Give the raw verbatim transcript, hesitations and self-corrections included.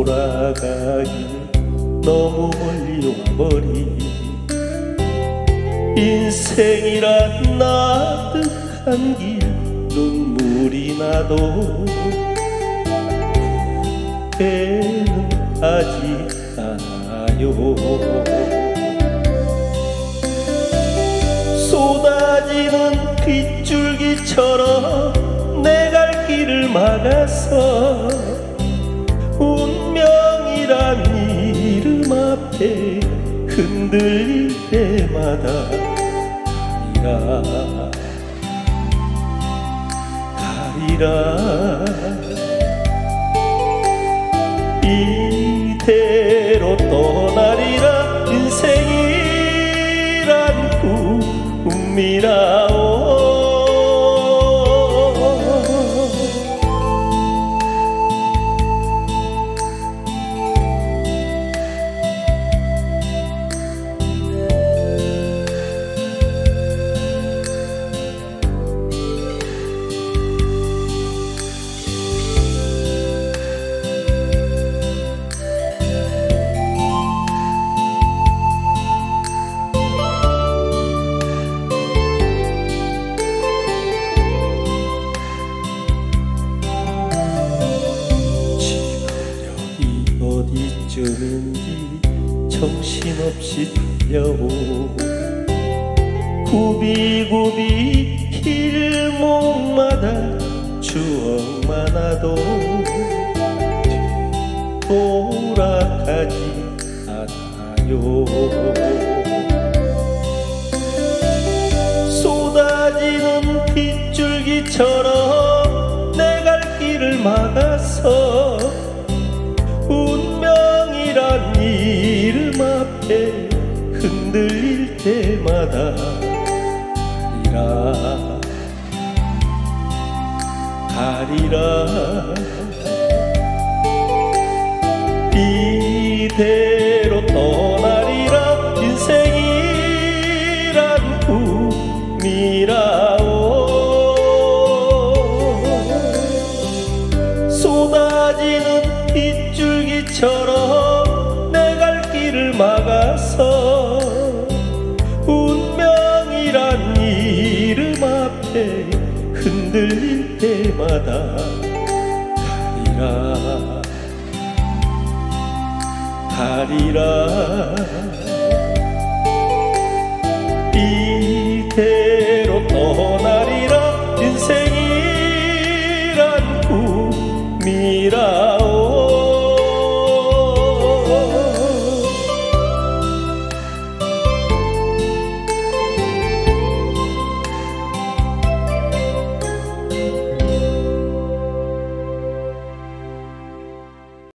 돌아가기 너무 멀리 와버린 인생이란 나득한 길 눈물이 나도 후회는 하지 않아요. 쏟아지는 빗줄기처럼 내 갈 길을 막아서 운명이란 이름 앞에 흔들릴 때마다 가리라 이대로 떠나리라. 인생이란 꿈이라오. 어디쯤인지 정신없이 달려오. 굽이굽이 길목마다 추억만 하도 돌아가지 않아요. 쏟아지는 빗줄기처럼 내 갈 길을 막아서 운명이란 이름 앞에 흔들릴 때마다 가리라 이대로 떠나리라. 인생이란 꿈이라오. 쏟아지는 빗줄기처럼 내 갈 길을 막아서 운명이란 이름 앞에 흔들릴 때마다 가리라 가리라